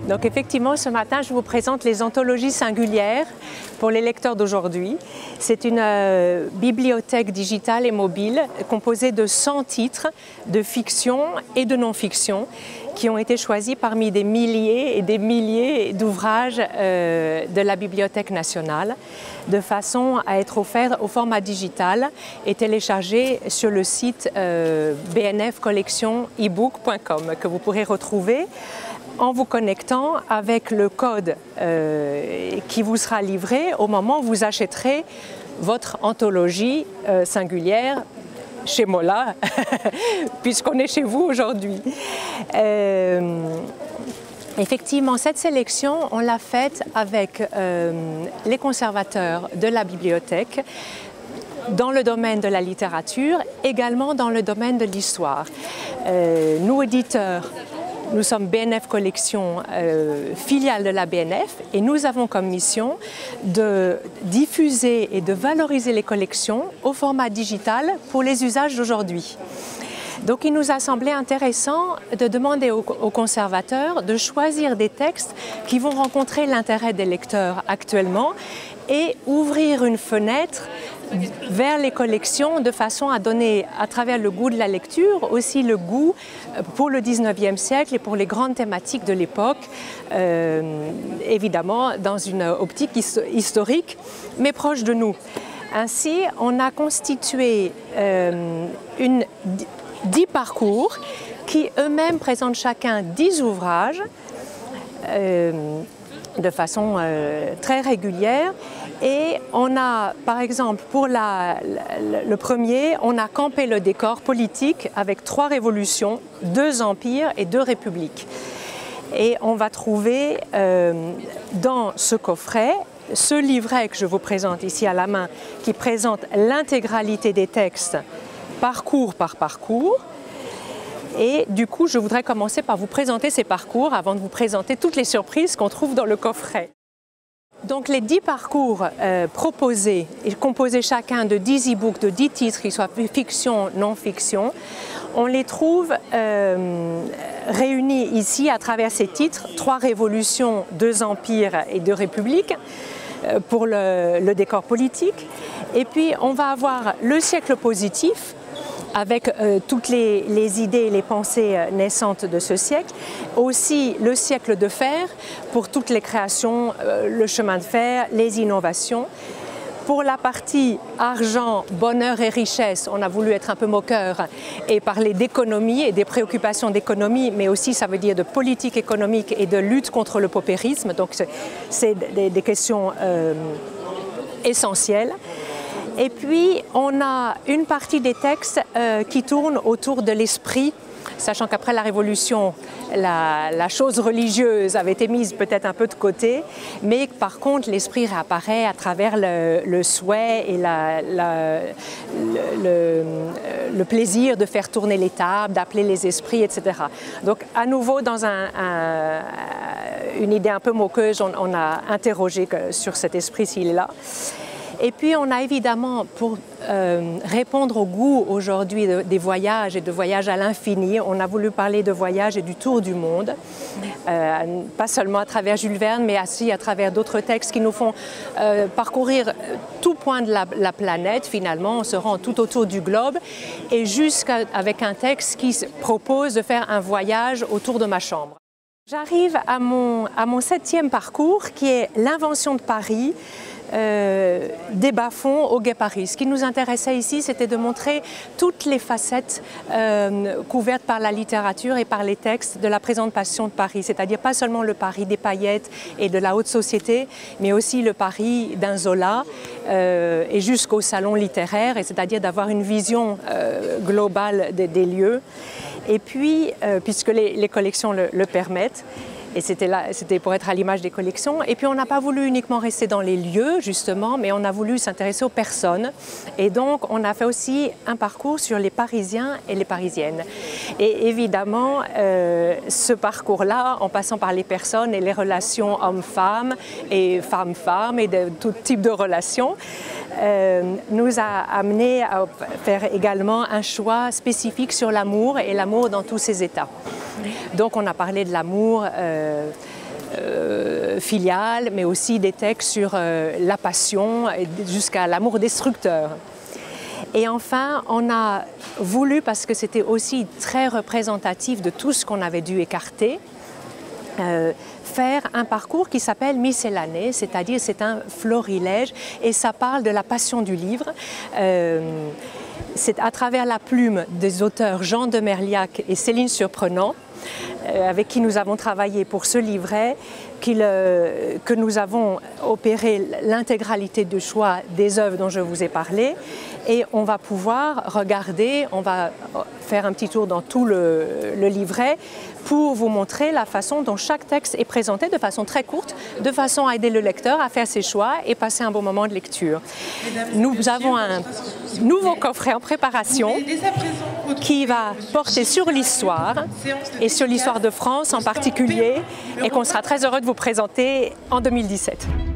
Donc effectivement, ce matin, je vous présente les anthologies singulières pour les lecteurs d'aujourd'hui. C'est une bibliothèque digitale et mobile composée de 100 titres de fiction et de non-fiction qui ont été choisis parmi des milliers et des milliers d'ouvrages de la Bibliothèque nationale, de façon à être offerts au format digital et téléchargés sur le site bnfcollectionebook.com que vous pourrez retrouver en vous connectant avec le code qui vous sera livré au moment où vous achèterez votre anthologie singulière chez Mola, puisqu'on est chez vous aujourd'hui. Effectivement, cette sélection, on l'a faite avec les conservateurs de la bibliothèque, dans le domaine de la littérature, également dans le domaine de l'histoire. Nous, éditeurs, nous sommes BNF Collection, filiale de la BNF, et nous avons comme mission de diffuser et de valoriser les collections au format digital pour les usages d'aujourd'hui. Donc il nous a semblé intéressant de demander aux conservateurs de choisir des textes qui vont rencontrer l'intérêt des lecteurs actuellement et ouvrir une fenêtre vers les collections de façon à donner, à travers le goût de la lecture, aussi le goût pour le 19e siècle et pour les grandes thématiques de l'époque, évidemment dans une optique historique, mais proche de nous. Ainsi, on a constitué 10 parcours qui eux-mêmes présentent chacun 10 ouvrages de façon très régulière. Et on a, par exemple, pour le premier, on a campé le décor politique avec 3 révolutions, 2 empires et 2 républiques. Et on va trouver dans ce coffret ce livret que je vous présente ici à la main, qui présente l'intégralité des textes, parcours par parcours. Et du coup, je voudrais commencer par vous présenter ces parcours avant de vous présenter toutes les surprises qu'on trouve dans le coffret. Donc les 10 parcours proposés et composés chacun de 10 e-books, de 10 titres, qu'ils soient fiction, non-fiction, on les trouve réunis ici à travers ces titres, 3 révolutions, 2 empires et 2 républiques pour le décor politique. Et puis on va avoir le siècle positif, avec toutes les idées et les pensées naissantes de ce siècle. Aussi le siècle de fer, pour toutes les créations, le chemin de fer, les innovations. Pour la partie argent, bonheur et richesse, on a voulu être un peu moqueur et parler d'économie et des préoccupations d'économie, mais aussi ça veut dire de politique économique et de lutte contre le paupérisme. Donc c'est des questions essentielles. Et puis, on a une partie des textes qui tournent autour de l'esprit, sachant qu'après la Révolution, la chose religieuse avait été mise peut-être un peu de côté, mais par contre, l'esprit réapparaît à travers le souhait et le plaisir de faire tourner les tables, d'appeler les esprits, etc. Donc, à nouveau, dans une idée un peu moqueuse, on a interrogé sur cet esprit s'il est là. Et puis on a évidemment, pour répondre au goût aujourd'hui des voyages et de voyages à l'infini, on a voulu parler de voyages et du tour du monde, pas seulement à travers Jules Verne, mais aussi à travers d'autres textes qui nous font parcourir tout point de la planète. Finalement, on se rend tout autour du globe, et jusqu'avec un texte qui propose de faire un voyage autour de ma chambre. J'arrive à mon 7e parcours, qui est l'invention de Paris, des bas-fonds au Gai Paris. Ce qui nous intéressait ici, c'était de montrer toutes les facettes couvertes par la littérature et par les textes de la présentation de Paris, c'est-à-dire pas seulement le Paris des paillettes et de la haute société, mais aussi le Paris d'un Zola et jusqu'au salon littéraire, c'est-à-dire d'avoir une vision globale des lieux. Et puis, puisque les collections le permettent, et c'était pour être à l'image des collections. Et puis on n'a pas voulu uniquement rester dans les lieux, justement, mais on a voulu s'intéresser aux personnes. Et donc on a fait aussi un parcours sur les Parisiens et les Parisiennes. Et évidemment, ce parcours-là, en passant par les personnes et les relations hommes-femmes et femmes-femmes et de tout type de relations, nous a amené à faire également un choix spécifique sur l'amour et l'amour dans tous ses états. Donc on a parlé de l'amour filiale, mais aussi des textes sur la passion jusqu'à l'amour destructeur. Et enfin, on a voulu, parce que c'était aussi très représentatif de tout ce qu'on avait dû écarter, faire un parcours qui s'appelle miscellanée, c'est-à-dire c'est un florilège et ça parle de la passion du livre. C'est à travers la plume des auteurs Jean de Merliac et Céline Surprenant, avec qui nous avons travaillé pour ce livret, que nous avons opéré l'intégralité du choix des œuvres dont je vous ai parlé. Et on va pouvoir regarder, on va faire un petit tour dans tout le livret pour vous montrer la façon dont chaque texte est présenté de façon très courte, de façon à aider le lecteur à faire ses choix et passer un bon moment de lecture. Nous avons un nouveau coffret en préparation qui va porter sur l'histoire et sur l'histoire de France en particulier et qu'on sera très heureux de vous présenter en 2017.